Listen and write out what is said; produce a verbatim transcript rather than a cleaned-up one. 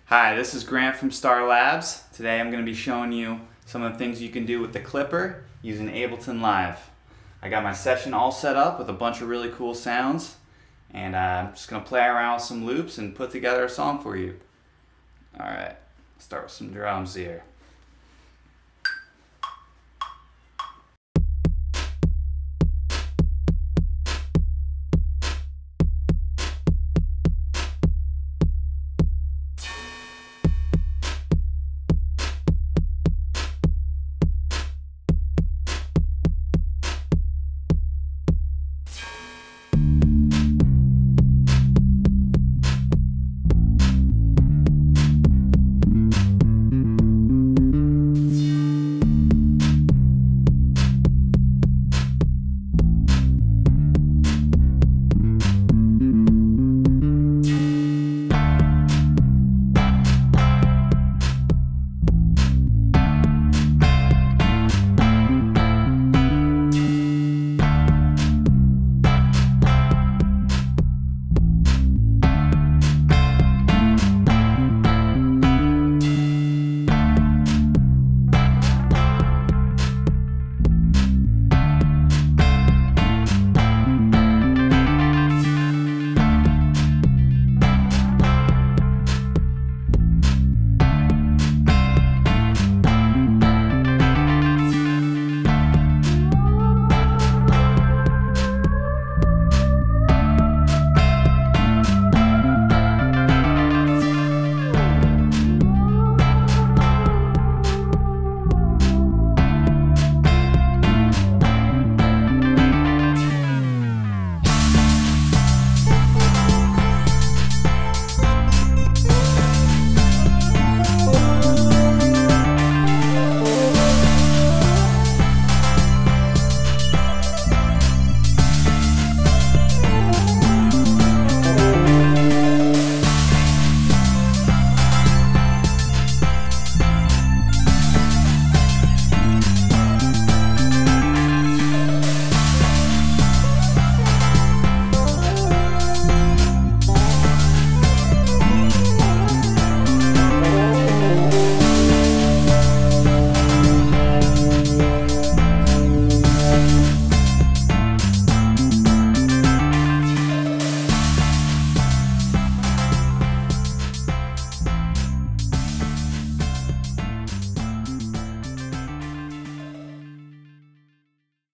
Hi, this is Grant from Starr Labs. Today I'm going to be showing you some of the things you can do with the clipper using Ableton Live. I got my session all set up with a bunch of really cool sounds, and uh, I'm just going to play around with some loops and put together a song for you. Alright, start with some drums here.